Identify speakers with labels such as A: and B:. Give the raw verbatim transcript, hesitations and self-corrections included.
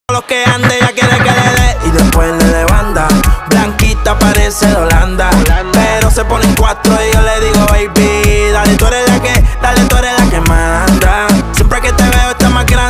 A: Los que ande ya quiere que le dé y después le de banda. Blanquita parece de Holanda, pero se ponen cuatro y yo le digo baby.